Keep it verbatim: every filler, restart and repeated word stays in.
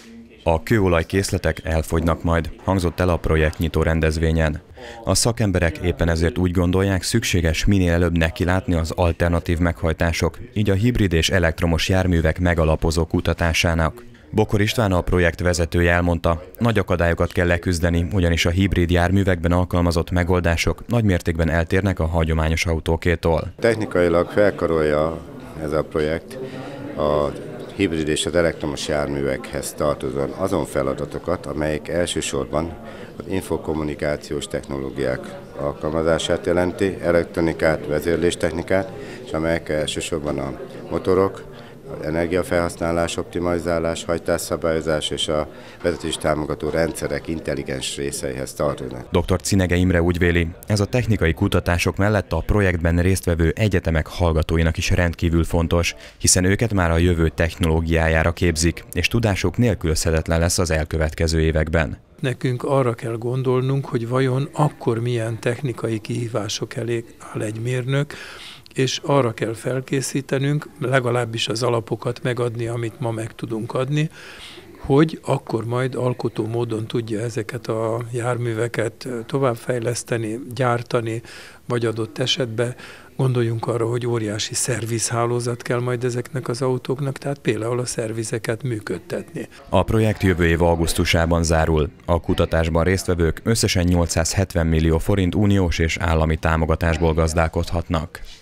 A kőolajkészletek elfogynak majd, hangzott el a projektnyitó rendezvényen. A szakemberek éppen ezért úgy gondolják, szükséges minél előbb nekilátni az alternatív meghajtások, így a hibrid és elektromos járművek megalapozó kutatásának. Bokor István, a projekt vezetője elmondta, nagy akadályokat kell leküzdeni, ugyanis a hibrid járművekben alkalmazott megoldások nagymértékben eltérnek a hagyományos autókétól. Technikailag felkarolja ez a projekt a hibrid és az elektromos járművekhez tartozóan azon feladatokat, amelyek elsősorban az infokommunikációs technológiák alkalmazását jelenti, elektronikát, vezérléstechnikát, és amelyek elsősorban a motorok, az energiafelhasználás, optimalizálás, hajtásszabályozás és a vezetés támogató rendszerek intelligens részeihez tartoznak. doktor Cinege Imre úgy véli, ez a technikai kutatások mellett a projektben résztvevő egyetemek hallgatóinak is rendkívül fontos, hiszen őket már a jövő technológiájára képzik, és tudásuk nélkülözhetetlen lesz az elkövetkező években. Nekünk arra kell gondolnunk, hogy vajon akkor milyen technikai kihívások elé áll egy mérnök, és arra kell felkészítenünk, legalábbis az alapokat megadni, amit ma meg tudunk adni, hogy akkor majd alkotó módon tudja ezeket a járműveket továbbfejleszteni, gyártani, vagy adott esetben gondoljunk arra, hogy óriási szervizhálózat kell majd ezeknek az autóknak, tehát például a szervizeket működtetni. A projekt jövő év augusztusában zárul. A kutatásban résztvevők összesen nyolcszázhetven millió forint uniós és állami támogatásból gazdálkodhatnak.